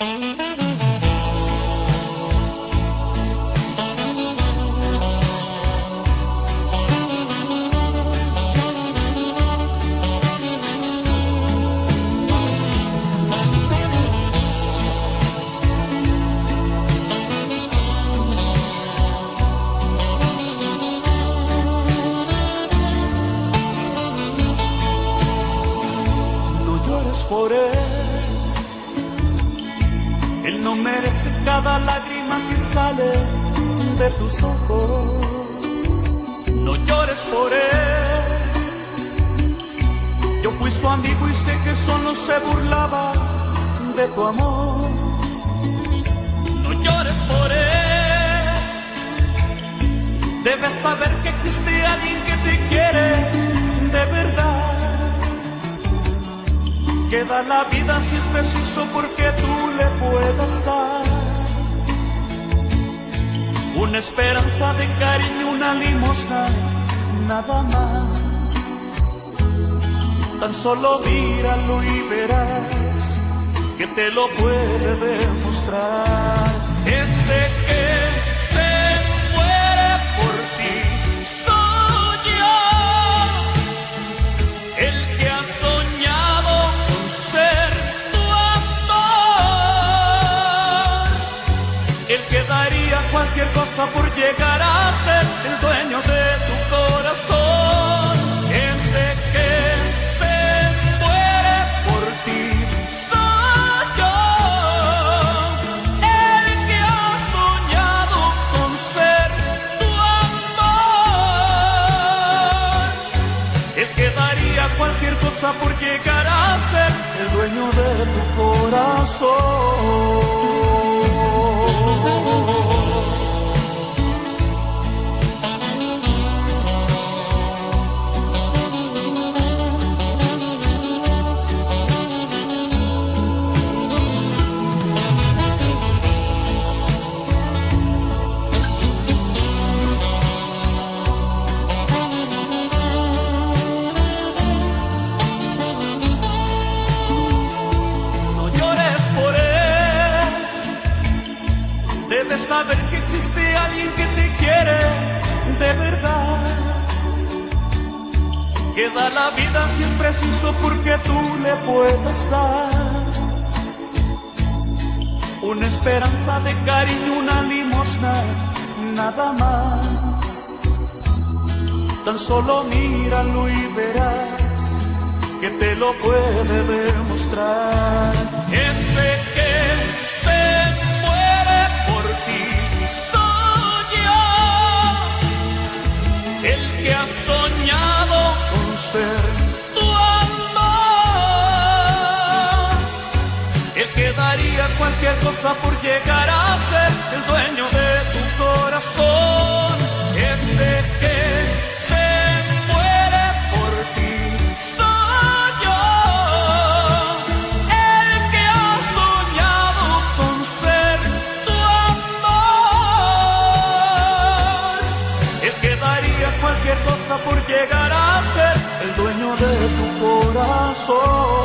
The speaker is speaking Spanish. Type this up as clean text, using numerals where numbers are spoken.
Por él no merece cada lágrima que sale de tus ojos. No llores por él. Yo fui su amigo y sé que solo se burlaba de tu amor. No llores por él. Debes saber que existe alguien que te quiere de verdad, que da la vida si es preciso porque tú le puedas dar una esperanza de cariño, una limosna, nada más. Tan solo míralo y verás que te lo puede demostrar. Este que se muere por ti soy yo, el que ha soñado ser tu amor, el que daría cualquier cosa por llegar a ser el dueño de tu corazón. Ese que se muere por ti soy yo, el que ha soñado con ser tu amor, el que daría cualquier cosa por llegar a ser el dueño de tu corazón. Debes saber que existe alguien que te quiere de verdad, que da la vida si es preciso porque tú le puedes dar una esperanza de cariño, una limosna, nada más. Tan solo míralo y verás que te lo puede demostrar. Ese que se soy yo, el que ha soñado con ser tu amor, el que daría cualquier cosa por llegar a ser el dueño de tu corazón. Ese que se muere por ti soy yo, el que ha soñado con ser cualquier cosa por llegar a ser el dueño de tu corazón.